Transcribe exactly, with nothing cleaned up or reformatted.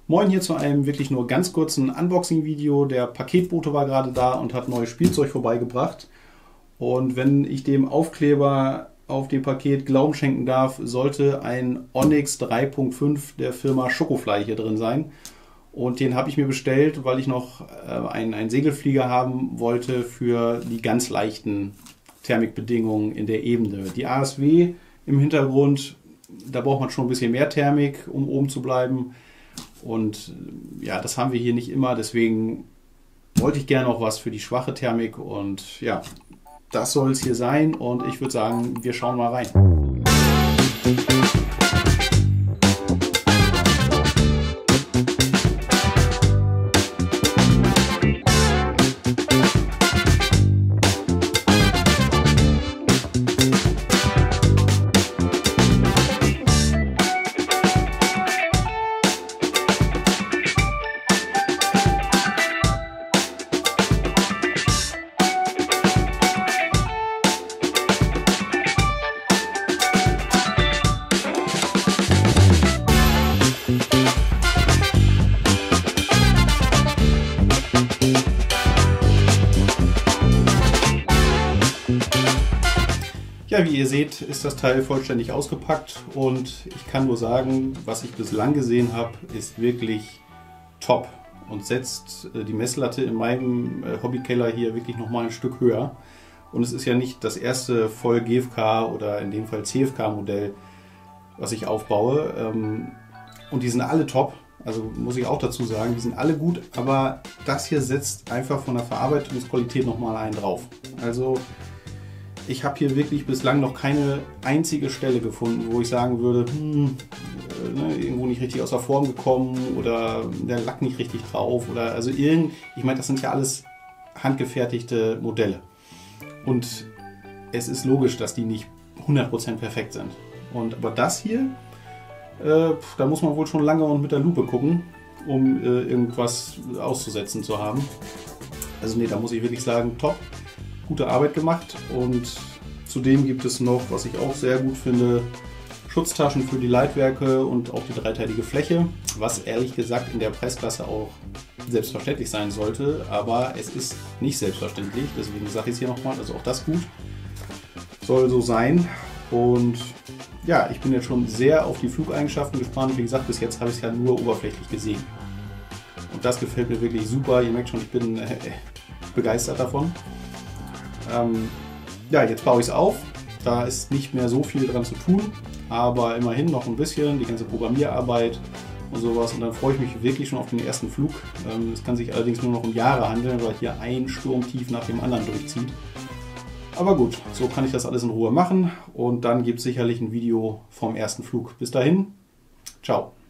Moin hier zu einem wirklich nur ganz kurzen Unboxing-Video. Der Paketbote war gerade da und hat neues Spielzeug vorbeigebracht. Und wenn ich dem Aufkleber auf dem Paket Glauben schenken darf, sollte ein Onyx drei Punkt fünf der Firma Schokofly hier drin sein. Und den habe ich mir bestellt, weil ich noch äh, einen, einen Segelflieger haben wollte für die ganz leichten Thermikbedingungen in der Ebene. Die A S W im Hintergrund, da braucht man schon ein bisschen mehr Thermik, um oben zu bleiben. Und ja, das haben wir hier nicht immer, deswegen wollte ich gerne noch was für die schwache Thermik. Und ja, das soll es hier sein und ich würde sagen, wir schauen mal rein. Ja, wie ihr seht, ist das Teil vollständig ausgepackt und ich kann nur sagen, was ich bislang gesehen habe, ist wirklich top und setzt die Messlatte in meinem Hobbykeller hier wirklich nochmal ein Stück höher. Und es ist ja nicht das erste voll G F K oder in dem Fall C F K Modell, was ich aufbaue. Und die sind alle top, also muss ich auch dazu sagen, die sind alle gut, aber das hier setzt einfach von der Verarbeitungsqualität nochmal einen drauf. Also ich habe hier wirklich bislang noch keine einzige Stelle gefunden, wo ich sagen würde, hm, äh, ne, irgendwo nicht richtig aus der Form gekommen oder der Lack nicht richtig drauf oder also irgend, ich meine, das sind ja alles handgefertigte Modelle und es ist logisch, dass die nicht hundert Prozent perfekt sind. Und aber das hier, äh, da muss man wohl schon lange und mit der Lupe gucken, um äh, irgendwas auszusetzen zu haben. Also nee, da muss ich wirklich sagen, top. Gute Arbeit gemacht und zudem gibt es noch, was ich auch sehr gut finde, Schutztaschen für die Leitwerke und auch die dreiteilige Fläche, was ehrlich gesagt in der Preisklasse auch selbstverständlich sein sollte, aber es ist nicht selbstverständlich, deswegen sage ich es hier nochmal, also auch das gut, soll so sein. Und ja, ich bin jetzt schon sehr auf die Flugeigenschaften gespannt, wie gesagt, bis jetzt habe ich es ja nur oberflächlich gesehen und das gefällt mir wirklich super, ihr merkt schon, ich bin äh, begeistert davon. Ähm, ja, jetzt baue ich es auf. Da ist nicht mehr so viel dran zu tun, aber immerhin noch ein bisschen, die ganze Programmierarbeit und sowas. Und dann freue ich mich wirklich schon auf den ersten Flug. Ähm, es kann sich allerdings nur noch um Jahre handeln, weil hier ein Sturmtief nach dem anderen durchzieht. Aber gut, so kann ich das alles in Ruhe machen und dann gibt es sicherlich ein Video vom ersten Flug. Bis dahin, ciao.